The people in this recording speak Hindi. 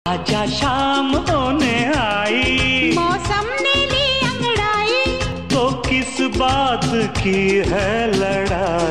आजा शाम होने आई, मौसम ने ली अंगड़ाई, तो किस बात की है लड़ाई।